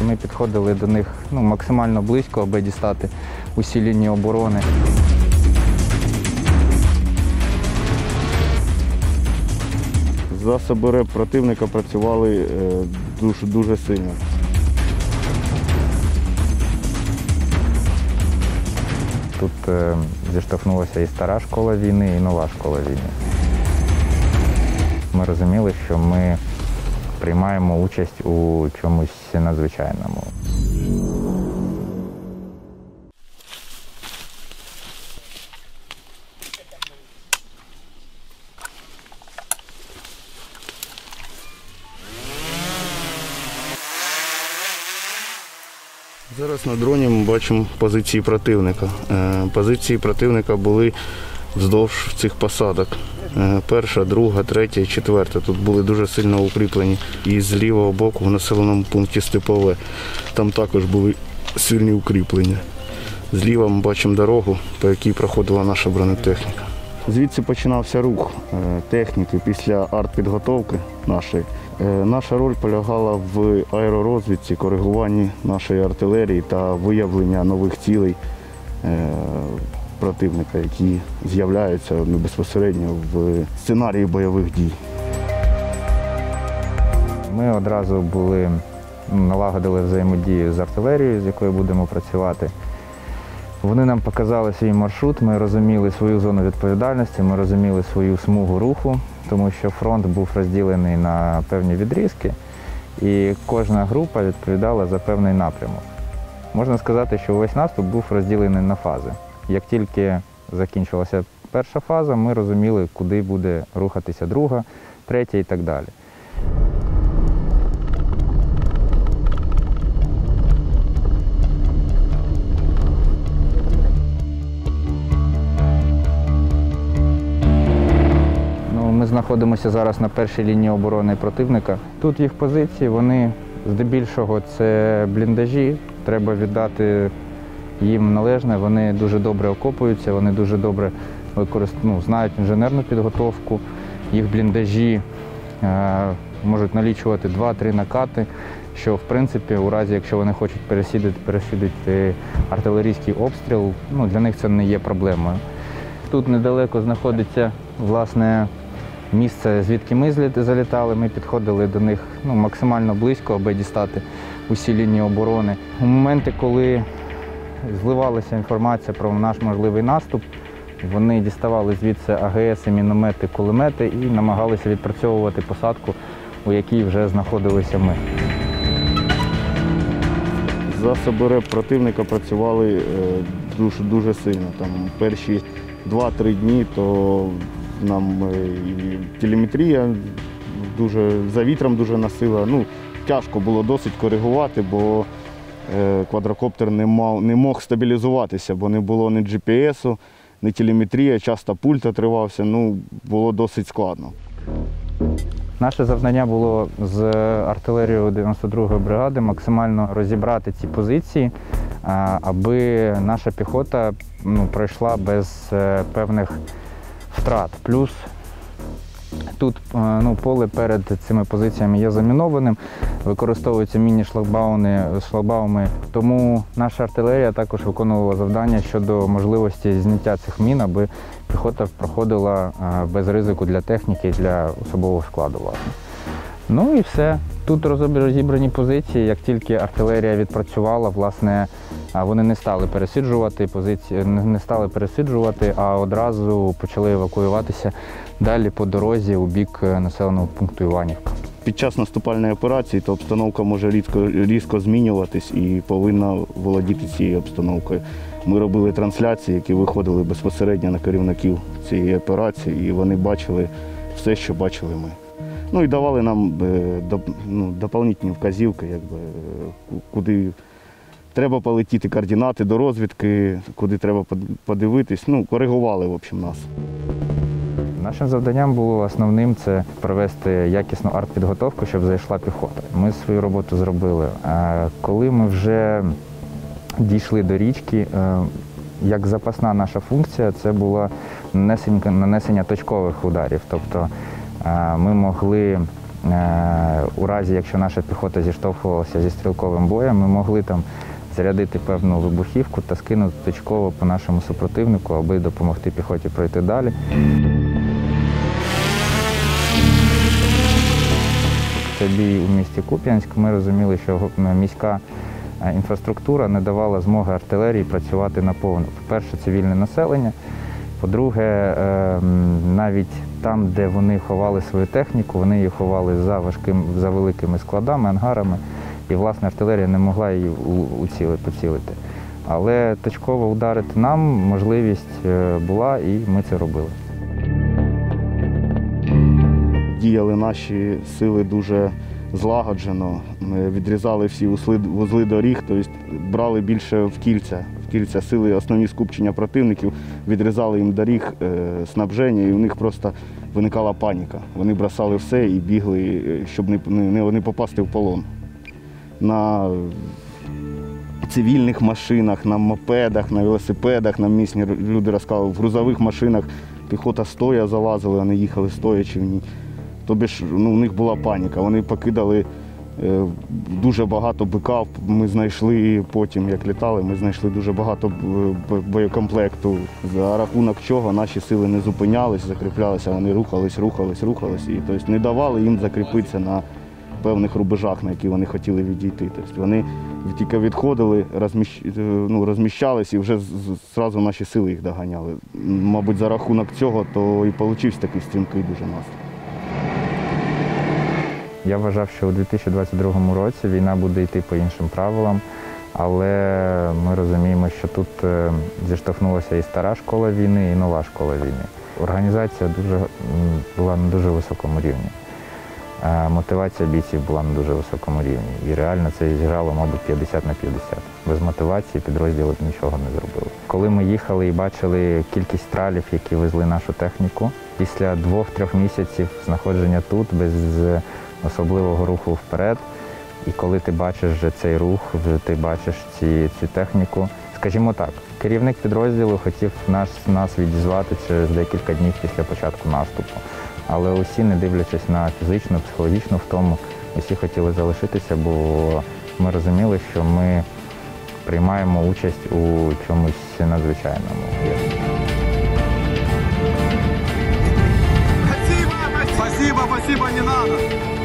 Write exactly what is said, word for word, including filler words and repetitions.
ми підходили до них ну, максимально близько, аби дістати усі лінії оборони. Засоби РЕБ противника працювали дуже, дуже сильно. Тут е, зіштовхнулася і стара школа війни, і нова школа війни. Ми розуміли, що ми приймаємо участь у чомусь надзвичайному. Зараз на дроні ми бачимо позиції противника. Позиції противника були вздовж цих посадок. Перша, друга, третя, четверта. Тут були дуже сильно укріплені. І з лівого боку в населеному пункті Степове. Там також були сильні укріплення. Зліва ми бачимо дорогу, по якій проходила наша бронетехніка. Звідси починався рух техніки після артпідготовки нашої. Наша роль полягала в аеророзвідці, коригуванні нашої артилерії та виявлення нових цілей противника, які з'являються безпосередньо в сценарії бойових дій. Ми одразу були, налагодили взаємодію з артилерією, з якою будемо працювати. Вони нам показали свій маршрут, ми розуміли свою зону відповідальності, ми розуміли свою смугу руху, тому що фронт був розділений на певні відрізки, і кожна група відповідала за певний напрямок. Можна сказати, що весь наступ був розділений на фази. Як тільки закінчилася перша фаза, ми розуміли, куди буде рухатися друга, третя і так далі. Ми знаходимося зараз на першій лінії оборони противника. Тут їх позиції, вони здебільшого це бліндажі, треба віддати їм належне, вони дуже добре окопуються, вони дуже добре ну, знають інженерну підготовку, їх бліндажі е, можуть налічувати два-три накати, що в принципі у разі, якщо вони хочуть пересідати, пересідати артилерійський обстріл, ну, для них це не є проблемою. Тут недалеко знаходиться власне місце, звідки ми залітали, ми підходили до них ну, максимально близько, аби дістати усі лінії оборони. У моменти, коли зливалася інформація про наш можливий наступ, вони діставали звідси А Ге Ес, міномети, кулемети і намагалися відпрацьовувати посадку, у якій вже знаходилися ми. Засоби РЕБ противника працювали дуже, дуже сильно. Там перші два-три дні то нам і телеметрія дуже, за вітром дуже носила. Ну, тяжко було досить коригувати, бо квадрокоптер не мав, не мог стабілізуватися, бо не було ні Джі Пі Есу, ні телеметрія, часто пульт отривався, ну, було досить складно. Наше завдання було з артилерією дев'яносто другої бригади максимально розібрати ці позиції, аби наша піхота ну, пройшла без певних втрат. Плюс тут ну, поле перед цими позиціями є замінованим, використовуються міні-шлагбауми, шлагбауми, тому наша артилерія також виконувала завдання щодо можливості зняття цих мін, аби піхота проходила без ризику для техніки і для особового складу. Власне. Ну і все. Тут розібрані позиції, як тільки артилерія відпрацювала, власне, вони не стали пересиджувати позиції, не стали пересиджувати, а одразу почали евакуюватися далі по дорозі у бік населеного пункту Іванівка. Під час наступальної операції то обстановка може різко, різко змінюватись і повинна володіти цією обстановкою. Ми робили трансляції, які виходили безпосередньо на керівників цієї операції, і вони бачили все, що бачили ми. Ну і давали нам ну, доповнительні вказівки, якби, куди треба полетіти, координати до розвідки, куди треба подивитись. Ну, коригували, в общем, нас. Нашим завданням було основним – це провести якісну артпідготовку, щоб зайшла піхота. Ми свою роботу зробили. Коли ми вже дійшли до річки, як запасна наша функція, це було нанесення точкових ударів. Тобто ми могли у разі, якщо наша піхота зіштовхувалася зі стрілковим боєм, ми могли там зарядити певну вибухівку та скинути точково по нашому супротивнику, аби допомогти піхоті пройти далі. Це бій у місті Куп'янськ. Ми розуміли, що міська інфраструктура не давала змоги артилерії працювати наповну. По-перше, цивільне населення. По-друге, навіть там, де вони ховали свою техніку, вони її ховали за важким, за великими складами, ангарами. І, власне, артилерія не могла її поцілити. Але точково ударити нам можливість була, і ми це робили. Діяли наші сили дуже злагоджено, ми відрізали всі вузли доріг, тобто брали більше в кільця, в кільця сили, основні скупчення противників, відрізали їм доріг, снабження, і у них просто виникала паніка. Вони бросали все і бігли, щоб не, не, не попасти в полон. На цивільних машинах, на мопедах, на велосипедах, нам місні люди розказували, в грузових машинах піхота стоя залазила, вони їхали стоячи в ній. Тобі ж ну, у них була паніка, вони покидали е, дуже багато биків, ми знайшли потім, як літали, ми знайшли дуже багато боєкомплекту, за рахунок чого наші сили не зупинялись, закріплялися, вони рухались, рухались, рухались, і тобто, не давали їм закріпитися на певних рубежах, на які вони хотіли відійти. Тобто, вони тільки відходили, розміщ... ну, розміщались і вже зразу наші сили їх доганяли. Мабуть, за рахунок цього то і получився такий стрімкий дуже наступ. Я вважав, що у дві тисячі двадцять другому році війна буде йти по іншим правилам, але ми розуміємо, що тут зіштовхнулася і стара школа війни, і нова школа війни. Організація дуже, була на дуже високому рівні. Мотивація бійців була на дуже високому рівні. І реально це зіграло, мабуть, п'ятдесят на п'ятдесят. Без мотивації підрозділи б нічого не зробили. Коли ми їхали і бачили кількість тралів, які везли нашу техніку, після двох-трьох місяців знаходження тут, без особливого руху вперед, і коли ти бачиш вже цей рух, ти бачиш ці, цю техніку, скажімо так, керівник підрозділу хотів нас, нас відізвати через декілька днів після початку наступу. Але усі, не дивлячись на фізичну, психологічну втому, усі хотіли залишитися, бо ми розуміли, що ми приймаємо участь у чомусь надзвичайному. Спасибо, спасибо, не надо.